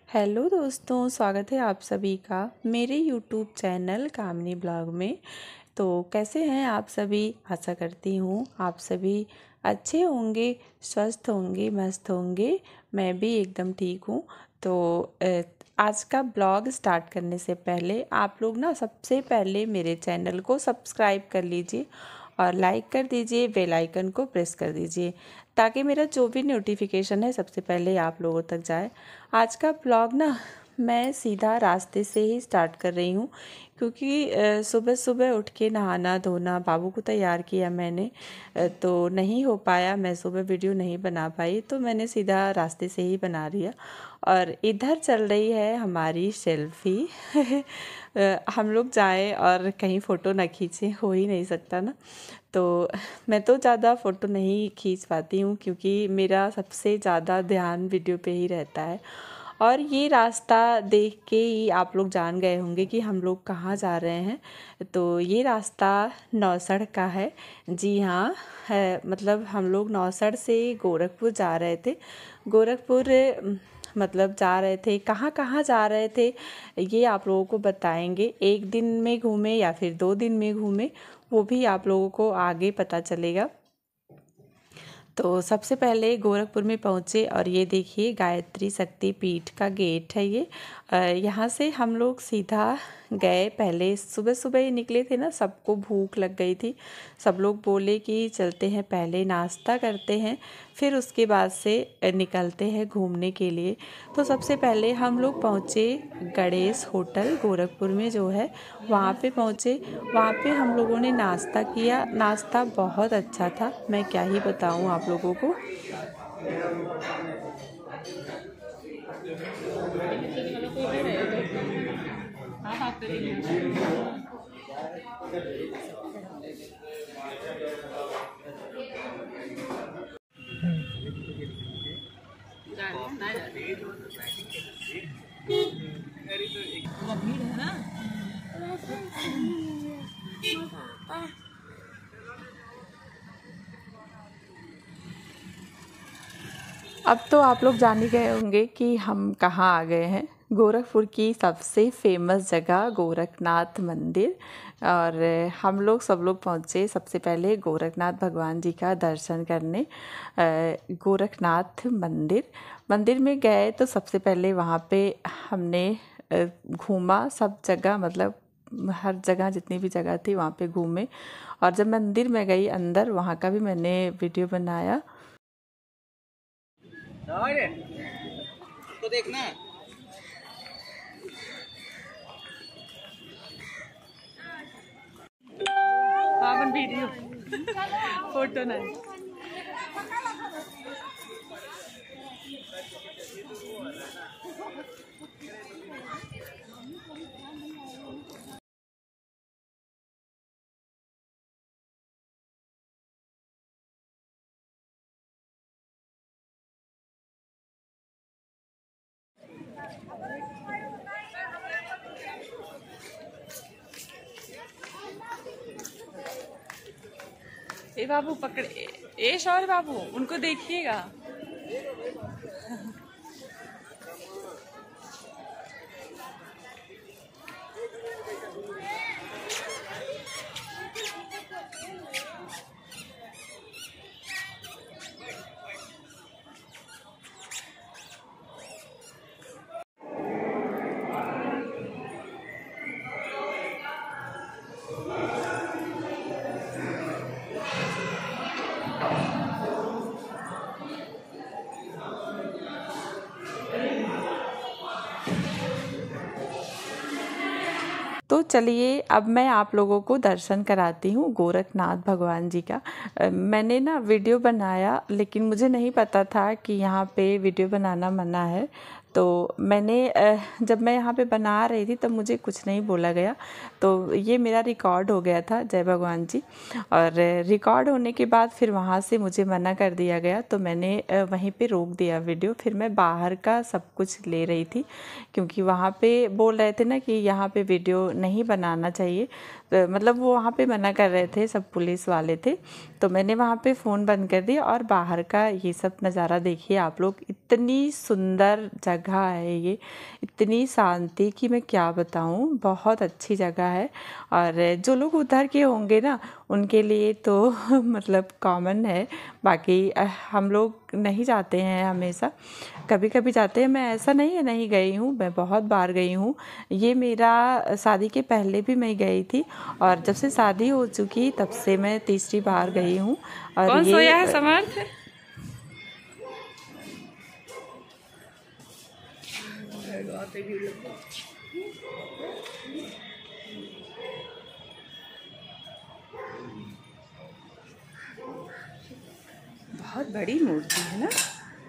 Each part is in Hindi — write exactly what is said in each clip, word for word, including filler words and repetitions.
हेलो दोस्तों, स्वागत है आप सभी का मेरे यूट्यूब चैनल कामिनी ब्लॉग में। तो कैसे हैं आप सभी? आशा करती हूँ आप सभी अच्छे होंगे, स्वस्थ होंगे, मस्त होंगे। मैं भी एकदम ठीक हूँ। तो अ, आज का ब्लॉग स्टार्ट करने से पहले आप लोग ना सबसे पहले मेरे चैनल को सब्सक्राइब कर लीजिए और लाइक कर दीजिए, बेल आइकन को प्रेस कर दीजिए ताकि मेरा जो भी नोटिफिकेशन है सबसे पहले आप लोगों तक जाए। आज का ब्लॉग ना मैं सीधा रास्ते से ही स्टार्ट कर रही हूँ क्योंकि सुबह सुबह उठ के नहाना धोना, बाबू को तैयार किया मैंने, अ, तो नहीं हो पाया, मैं सुबह वीडियो नहीं बना पाई, तो मैंने सीधा रास्ते से ही बना लिया। और इधर चल रही है हमारी सेल्फी। अ, हम लोग जाएं और कहीं फ़ोटो ना खींचें, हो ही नहीं सकता ना। तो मैं तो ज़्यादा फ़ोटो नहीं खींच पाती हूँ क्योंकि मेरा सबसे ज़्यादा ध्यान वीडियो पे ही रहता है। और ये रास्ता देख के ही आप लोग जान गए होंगे कि हम लोग कहाँ जा रहे हैं। तो ये रास्ता नौसड़ का है। जी हाँ, है, मतलब हम लोग नौसड़ से गोरखपुर जा रहे थे। गोरखपुर मतलब जा रहे थे, कहाँ कहाँ जा रहे थे ये आप लोगों को बताएंगे। एक दिन में घूमे या फिर दो दिन में घूमे, वो भी आप लोगों को आगे पता चलेगा। तो सबसे पहले गोरखपुर में पहुँचे और ये देखिए गायत्री शक्ति पीठ का गेट है ये। अ, यहाँ से हम लोग सीधा गए। पहले सुबह सुबह ही निकले थे ना, सबको भूख लग गई थी। सब लोग बोले कि चलते हैं, पहले नाश्ता करते हैं फिर उसके बाद से निकलते हैं घूमने के लिए। तो सबसे पहले हम लोग पहुँचे गणेश होटल गोरखपुर में जो है, वहाँ पे पहुँचे। वहाँ पे हम लोगों ने नाश्ता किया। नाश्ता बहुत अच्छा था, मैं क्या ही बताऊँ आप लोगों को। भीड़ है ना। अब तो आप लोग जान ही गए होंगे कि हम कहाँ आ गए हैं। गोरखपुर की सबसे फेमस जगह गोरखनाथ मंदिर। और हम लोग सब लोग पहुँचे सबसे पहले गोरखनाथ भगवान जी का दर्शन करने। गोरखनाथ मंदिर मंदिर में गए तो सबसे पहले वहाँ पे हमने घूमा सब जगह, मतलब हर जगह जितनी भी जगह थी वहाँ पे घूमे। और जब मंदिर में गई अंदर, वहाँ का भी मैंने वीडियो बनाया। तो देखना हाँ, वीडियो फोटो नहीं। ए बाबू पकड़े, ए शौर्य बाबू, उनको देखिएगा। तो चलिए अब मैं आप लोगों को दर्शन कराती हूँ गोरखनाथ भगवान जी का। अ, मैंने ना वीडियो बनाया लेकिन मुझे नहीं पता था कि यहाँ पे वीडियो बनाना मना है। तो मैंने अ, जब मैं यहाँ पे बना रही थी तब मुझे कुछ नहीं बोला गया, तो ये मेरा रिकॉर्ड हो गया था, जय भगवान जी। और रिकॉर्ड होने के बाद फिर वहाँ से मुझे मना कर दिया गया, तो मैंने अ, वहीं पे रोक दिया वीडियो। फिर मैं बाहर का सब कुछ ले रही थी क्योंकि वहाँ पे बोल रहे थे ना कि यहाँ पे वीडियो नहीं बनाना चाहिए। तो मतलब वो वहाँ पे मना कर रहे थे, सब पुलिस वाले थे। तो मैंने वहाँ पे फ़ोन बंद कर दिया और बाहर का ये सब नज़ारा देखिए आप लोग। इतनी सुंदर जगह है ये, इतनी शांति कि मैं क्या बताऊँ, बहुत अच्छी जगह है। और जो लोग उधर के होंगे ना उनके लिए तो मतलब कॉमन है। बाकी हम लोग नहीं जाते हैं हमेशा, कभी कभी जाते हैं। मैं ऐसा नहीं है नहीं गई हूँ, मैं बहुत बार गई हूँ। ये मेरा शादी के पहले भी मैं गई थी और जब से शादी हो चुकी तब से मैं तीसरी बार गई हूँ। और कौन ये सोया है समर्थ? बहुत बड़ी मूर्ति है ना।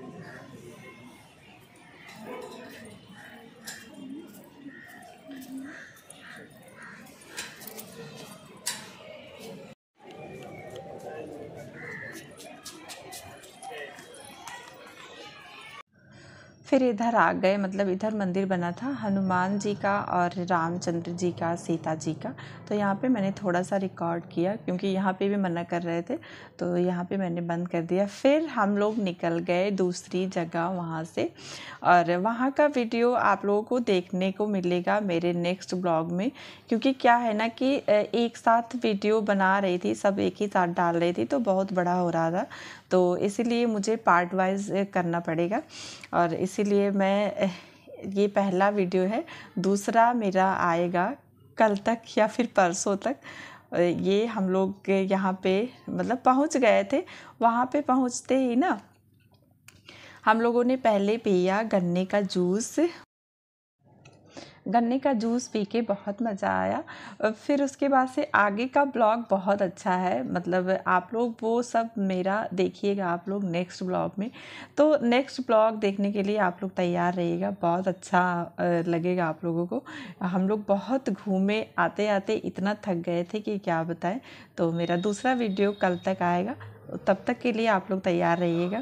फिर इधर आ गए, मतलब इधर मंदिर बना था हनुमान जी का और रामचंद्र जी का, सीता जी का। तो यहाँ पे मैंने थोड़ा सा रिकॉर्ड किया क्योंकि यहाँ पे भी मना कर रहे थे, तो यहाँ पे मैंने बंद कर दिया। फिर हम लोग निकल गए दूसरी जगह वहाँ से, और वहाँ का वीडियो आप लोगों को देखने को मिलेगा मेरे नेक्स्ट ब्लॉग में। क्योंकि क्या है ना कि एक साथ वीडियो बना रही थी, सब एक ही साथ डाल रही थी, तो बहुत बड़ा हो रहा था, तो इसीलिए मुझे पार्ट वाइज करना पड़ेगा। और इसीलिए मैं, ये पहला वीडियो है, दूसरा मेरा आएगा कल तक या फिर परसों तक। ये हम लोग यहाँ पे मतलब पहुँच गए थे। वहाँ पे पहुँचते ही ना हम लोगों ने पहले पिया गन्ने का जूस। गन्ने का जूस पी के बहुत मज़ा आया। फिर उसके बाद से आगे का ब्लॉग बहुत अच्छा है, मतलब आप लोग वो सब मेरा देखिएगा आप लोग नेक्स्ट ब्लॉग में। तो नेक्स्ट ब्लॉग देखने के लिए आप लोग तैयार रहिएगा, बहुत अच्छा लगेगा आप लोगों को। हम लोग बहुत घूमे, आते आते इतना थक गए थे कि क्या बताएं। तो मेरा दूसरा वीडियो कल तक आएगा, तब तक के लिए आप लोग तैयार रहिएगा।